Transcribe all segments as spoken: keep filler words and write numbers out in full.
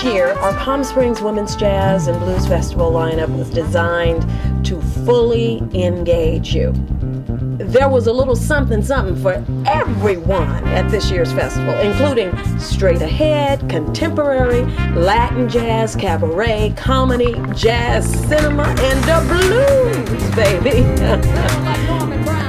year, our Palm Springs Women's Jazz and Blues Festival lineup was designed to fully engage you. There was a little something something for everyone at this year's festival, including straight ahead, contemporary, Latin jazz, cabaret, comedy, jazz, cinema, and the blues, baby.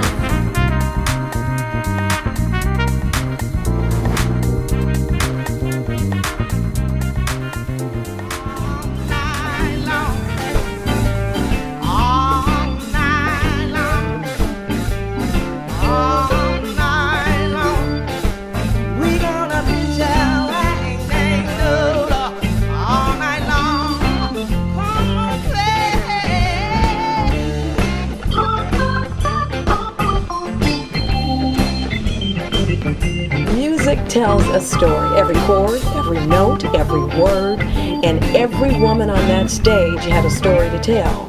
Music tells a story. Every chord, every note, every word, and every woman on that stage had a story to tell.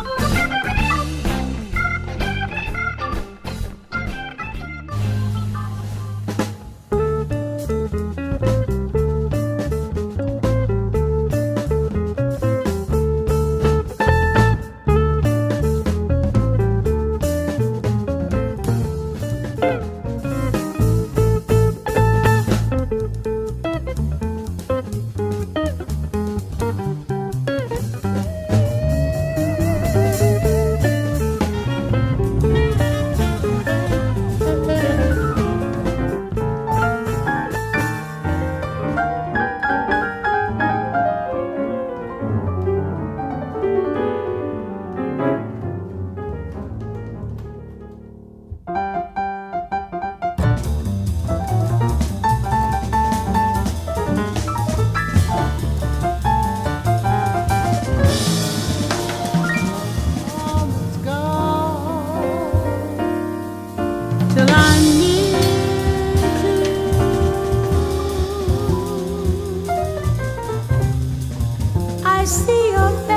I see your face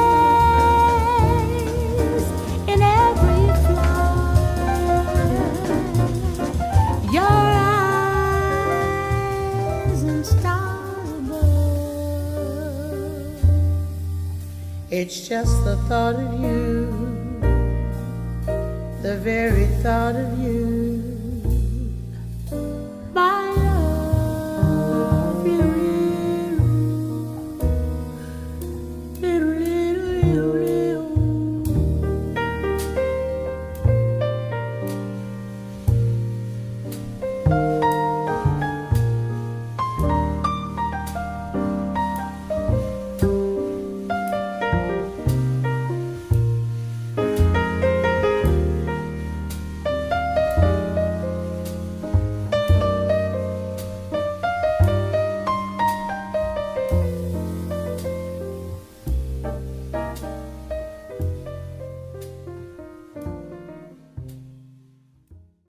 in every flower, your eyes and stars above. It's just the thought of you, the very thought of you